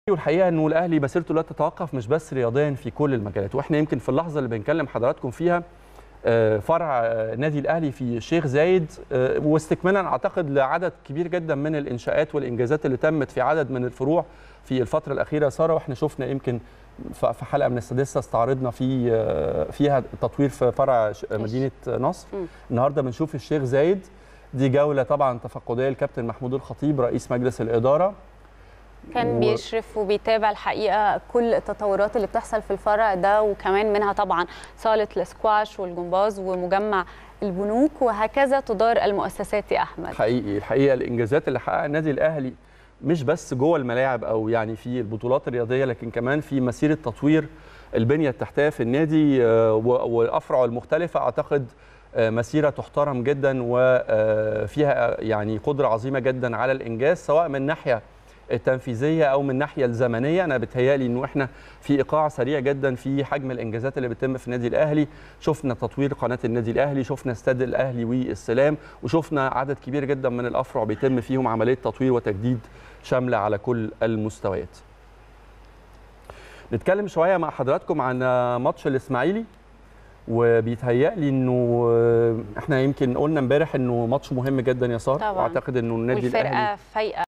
والحقيقه انه الاهلي مسيرته لا تتوقف مش بس رياضيا في كل المجالات، واحنا يمكن في اللحظه اللي بنكلم حضراتكم فيها فرع نادي الاهلي في الشيخ زايد، واستكمالا اعتقد لعدد كبير جدا من الانشاءات والانجازات اللي تمت في عدد من الفروع في الفتره الاخيره. ساره، واحنا شفنا يمكن في حلقه من السادسه استعرضنا فيها تطوير في فرع مدينه نصر. النهارده بنشوف الشيخ زايد، دي جوله طبعا تفقديه الكابتن محمود الخطيب رئيس مجلس الاداره، كان بيشرف وبيتابع الحقيقه كل التطورات اللي بتحصل في الفرع ده، وكمان منها طبعا صاله الاسكواش والجمباز ومجمع البنوك، وهكذا تدار المؤسسات يا احمد. الحقيقه الانجازات اللي حققها النادي الاهلي مش بس جوه الملاعب او يعني في البطولات الرياضيه، لكن كمان في مسيره تطوير البنيه التحتيه في النادي وافرعه المختلفه. اعتقد مسيره تحترم جدا وفيها يعني قدره عظيمه جدا على الانجاز، سواء من ناحيه التنفيذيه او من الناحيه الزمنيه. انا بتهيالي انه احنا في ايقاع سريع جدا في حجم الانجازات اللي بتتم في النادي الاهلي. شفنا تطوير قناه النادي الاهلي، شفنا استاد الاهلي والسلام، وشفنا عدد كبير جدا من الافرع بيتم فيهم عمليه تطوير وتجديد شامله على كل المستويات. نتكلم شويه مع حضراتكم عن ماتش الاسماعيلي، وبيتهيألي انه احنا يمكن قلنا امبارح انه ماتش مهم جدا يا ساره، واعتقد انه النادي الاهلي والفرقه فايقه